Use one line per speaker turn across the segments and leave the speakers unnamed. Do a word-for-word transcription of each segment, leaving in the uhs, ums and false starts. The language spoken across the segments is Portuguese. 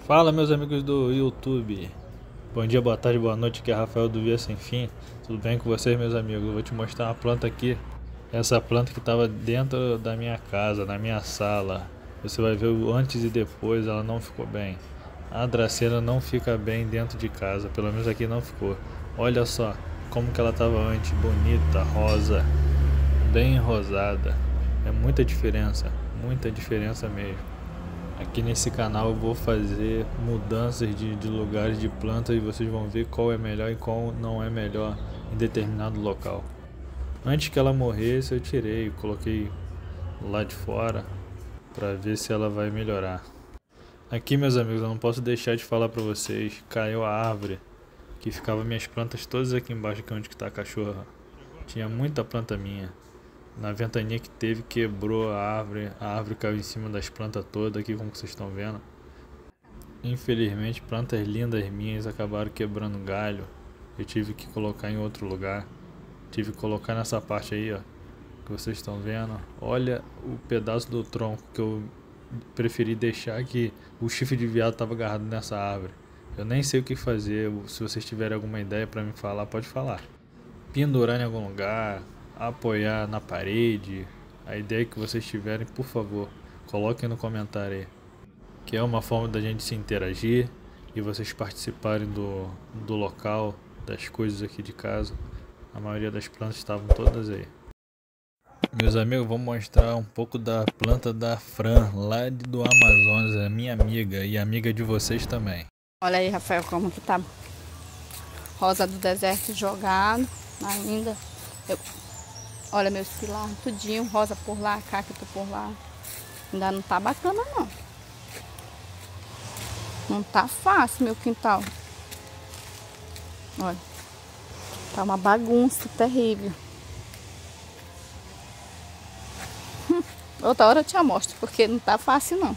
Fala, meus amigos do YouTube. Bom dia, boa tarde, boa noite, aqui é Rafael do Via Sem Fim. Tudo bem com vocês, meus amigos? Eu vou te mostrar uma planta aqui. Essa planta que estava dentro da minha casa, na minha sala. Você vai ver o antes e depois, ela não ficou bem. A draceira não fica bem dentro de casa, pelo menos aqui não ficou. Olha só como que ela estava antes, bonita, rosa, bem rosada. É muita diferença, muita diferença mesmo. Aqui nesse canal eu vou fazer mudanças de, de lugares de plantas e vocês vão ver qual é melhor e qual não é melhor em determinado local. Antes que ela morresse eu tirei, coloquei lá de fora para ver se ela vai melhorar. Aqui, meus amigos, eu não posso deixar de falar para vocês, caiu a árvore que ficava minhas plantas todas aqui embaixo, aqui onde está a cachorra. Tinha muita planta minha. Na ventania que teve, quebrou a árvore, a árvore caiu em cima das plantas todas aqui, como vocês estão vendo. Infelizmente, plantas lindas minhas acabaram quebrando galho. Eu tive que colocar em outro lugar. Tive que colocar nessa parte aí, ó, que vocês estão vendo. Olha o pedaço do tronco que eu preferi deixar, que o chifre de veado estava agarrado nessa árvore. Eu nem sei o que fazer. Se vocês tiverem alguma ideia para me falar, pode falar. Pendurar em algum lugar, apoiar na parede, a ideia que vocês tiverem, por favor, coloquem no comentário aí, que é uma forma da gente se interagir e vocês participarem do, do local, das coisas aqui de casa. A maioria das plantas estavam todas aí. Meus amigos, vou mostrar um pouco da planta da Fran, lá do Amazonas, é minha amiga e amiga de vocês também.
Olha aí, Rafael, como que tá rosa do deserto jogado ainda. Eu... Olha meus pilares, tudinho, rosa por lá, cacto por lá. Ainda não tá bacana, não. Não tá fácil, meu quintal. Olha. Tá uma bagunça terrível. Hum, outra hora eu te mostro, porque não tá fácil, não.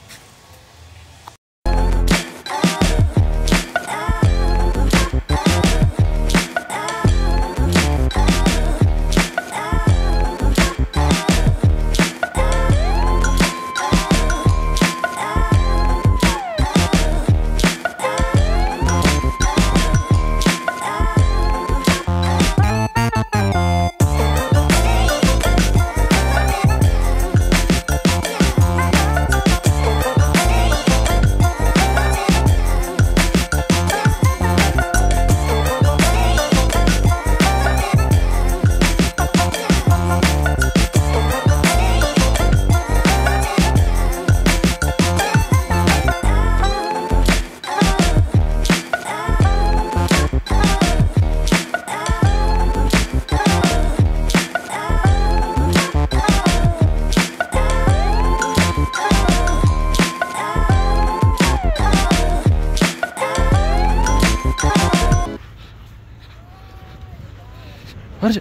Olha.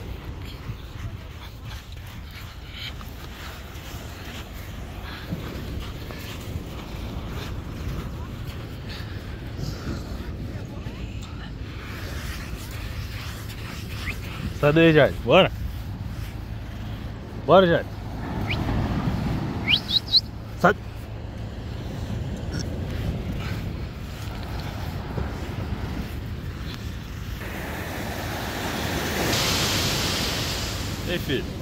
Sai daí, Jade. Bora. Bora, Jade. Sai. Ei, filho.